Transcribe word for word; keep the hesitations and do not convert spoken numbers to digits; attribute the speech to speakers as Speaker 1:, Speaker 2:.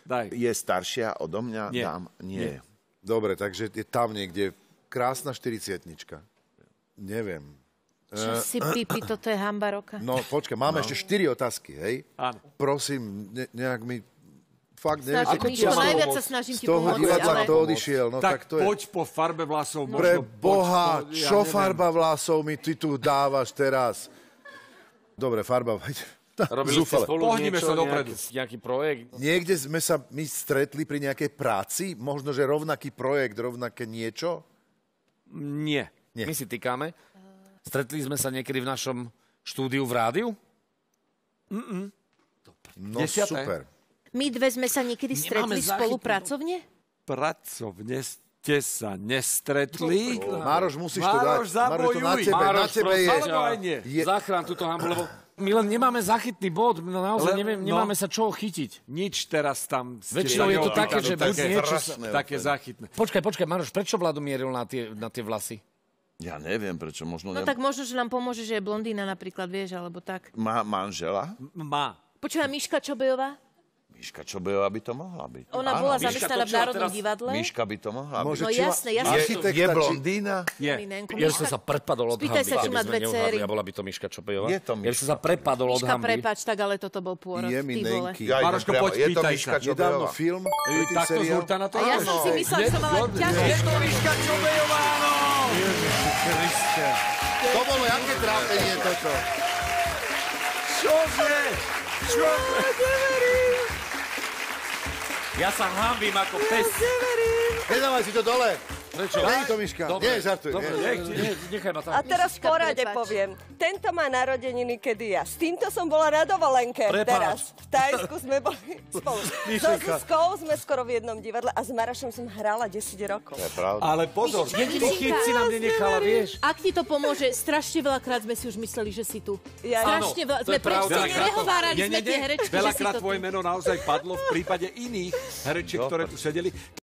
Speaker 1: Daj.
Speaker 2: Je staršia odo mňa?
Speaker 1: Nie.
Speaker 2: Dám? Nie.
Speaker 1: Nie.
Speaker 3: Dobre, takže je tam niekde krásna štyridsiatnička. Neviem.
Speaker 4: Čo si pipi, toto je hanba roka.
Speaker 3: No počkaj, máme no. ešte štyri otázky, hej?
Speaker 1: Áno.
Speaker 3: Prosím, ne, nejak mi... Fakt, neviem,
Speaker 4: Snažím, Miško, najviac sa snažím ti
Speaker 3: z toho
Speaker 4: pomôcť,
Speaker 3: divadla,
Speaker 4: ale...
Speaker 3: kto odišiel, no tak,
Speaker 1: Tak,
Speaker 3: tak to je...
Speaker 1: poď po farbe vlasov.
Speaker 3: Pre
Speaker 1: možno
Speaker 3: Boha,
Speaker 1: poď po, ja
Speaker 3: čo
Speaker 1: neviem.
Speaker 3: farba vlasov mi ty tu dávaš teraz? Dobre, farba...
Speaker 5: Robili ste spolu
Speaker 1: Pohnime
Speaker 5: niečo,
Speaker 1: sa dopredu.
Speaker 5: nejaký, nejaký projekt?
Speaker 3: Niekde sme sa my stretli pri nejakej práci? Možno, že rovnaký projekt, rovnaké niečo?
Speaker 1: Nie.
Speaker 3: Nie.
Speaker 5: My si týkame. Stretli sme sa niekedy v našom štúdiu v rádiu?
Speaker 3: No
Speaker 1: Desiate.
Speaker 3: super.
Speaker 4: My dve sme sa niekedy
Speaker 5: Nemáme
Speaker 4: stretli
Speaker 5: záchytnú-
Speaker 4: spolupracovne?
Speaker 1: Pracovne ste sa nestretli.
Speaker 3: Mároš, musíš to dať.
Speaker 1: Mároš,
Speaker 3: Mároš, to na
Speaker 1: zabojuj.
Speaker 3: tebe, na
Speaker 5: Mároš,
Speaker 3: tebe
Speaker 5: prosím
Speaker 3: je.
Speaker 5: ťa.
Speaker 1: Alebo aj nie.
Speaker 3: Je-
Speaker 5: Zachrán túto hambu, lebo my len nemáme zachytný bod, no naozaj
Speaker 1: Le-
Speaker 5: neviem,
Speaker 1: no.
Speaker 5: nemáme sa čoho chytiť.
Speaker 1: Nič teraz tam... ste
Speaker 5: Väčšinou je to
Speaker 1: takého
Speaker 5: také, že
Speaker 1: výkladu,
Speaker 5: buď
Speaker 1: také,
Speaker 5: niečo
Speaker 2: sa-
Speaker 1: také záchytné.
Speaker 5: Počkaj, počkaj, Maroš, prečo Vlado mieril na tie, na tie vlasy?
Speaker 2: Ja neviem, prečo. Možno
Speaker 4: No
Speaker 2: ne...
Speaker 4: tak možno, že nám pomôže, že je blondína napríklad, vieš, alebo tak.
Speaker 2: Má manžela?
Speaker 1: Má.
Speaker 4: Počúva, Miška Čobejová?
Speaker 2: Miška Čobejová by to mohla byť.
Speaker 4: Ona
Speaker 2: Áno,
Speaker 4: bola
Speaker 2: Miška-
Speaker 4: zamestnaná v
Speaker 5: točila
Speaker 4: Národnom
Speaker 5: teraz-
Speaker 4: divadle.
Speaker 2: Miška by to mohla byť.
Speaker 3: Môže
Speaker 4: No
Speaker 3: či ma-
Speaker 4: jasné, jasné.
Speaker 2: Je,
Speaker 3: architekta,
Speaker 2: je
Speaker 3: či-
Speaker 2: blondína?
Speaker 1: Je.
Speaker 4: Milenko,
Speaker 5: Ja by
Speaker 4: Miška-
Speaker 5: som sa prepadol od
Speaker 4: Spýtaj
Speaker 5: hanby,
Speaker 4: sa, či
Speaker 5: keby
Speaker 4: má
Speaker 5: sme
Speaker 4: dve
Speaker 5: neuhádli,
Speaker 4: céry.
Speaker 5: a bola by to Miška Čopejová.
Speaker 2: Je to
Speaker 5: Ja by som
Speaker 2: Miška.
Speaker 5: sa prepadol od
Speaker 4: Miška,
Speaker 5: hanby.
Speaker 4: prepáč, tak ale toto bol pôrod.
Speaker 3: Je
Speaker 4: Ty
Speaker 3: mi
Speaker 4: vole.
Speaker 3: nenky.
Speaker 2: Ja idem
Speaker 1: Maroško,
Speaker 2: priamo.
Speaker 1: poď,
Speaker 2: Je to
Speaker 1: pýtaj
Speaker 2: Miška
Speaker 1: sa.
Speaker 3: Nedávno
Speaker 2: Čobejová?
Speaker 3: film,
Speaker 1: Ej,
Speaker 3: tretí
Speaker 1: takto z
Speaker 3: seriál.
Speaker 1: hurta na to?
Speaker 4: A ja
Speaker 1: áno.
Speaker 4: som si myslela, že som mala
Speaker 1: Je
Speaker 4: ťažké.
Speaker 1: to Miška Čobejová, áno!
Speaker 3: To bolo jaké trápenie toto.
Speaker 1: Čože? Čože?
Speaker 5: Ja sa hanbím ako pes.
Speaker 3: Nedávaj si to dole.
Speaker 5: Prečo?
Speaker 3: Není to Miška.
Speaker 5: Dobre,
Speaker 3: Nie, žartuj.
Speaker 5: Dobre,
Speaker 3: nie.
Speaker 5: nech, nech, nechaj ma
Speaker 6: A
Speaker 5: tak.
Speaker 6: teraz v
Speaker 4: Miška,
Speaker 6: porade
Speaker 4: prepáč.
Speaker 6: poviem. Tento má narodeniny, kedy ja. S týmto som bola na dovolenke
Speaker 5: Prepáč.
Speaker 6: teraz. V Tajsku sme boli spolu. So Zuzkou sme skoro v jednom divadle a s Marašom som hrala desať rokov.
Speaker 2: To je pravda.
Speaker 1: Ale pozor,
Speaker 5: Jediný chyb si nám nenechala, vieš?
Speaker 4: Ak ti to pomôže, strašne veľakrát sme si už mysleli, že si tu.
Speaker 6: Ja-
Speaker 4: Strašne veľa.
Speaker 5: to
Speaker 4: Sme
Speaker 5: je pravda.
Speaker 4: proste
Speaker 1: Veľakrát to-
Speaker 4: nehovárali
Speaker 1: Nie,
Speaker 4: sme
Speaker 1: nie,
Speaker 4: tie
Speaker 1: nie.
Speaker 4: herečky, že si
Speaker 1: Veľakrát
Speaker 4: to
Speaker 1: tvoje
Speaker 4: tu.
Speaker 1: meno naozaj padlo v prípade iných herečiek, ktoré tu sedeli.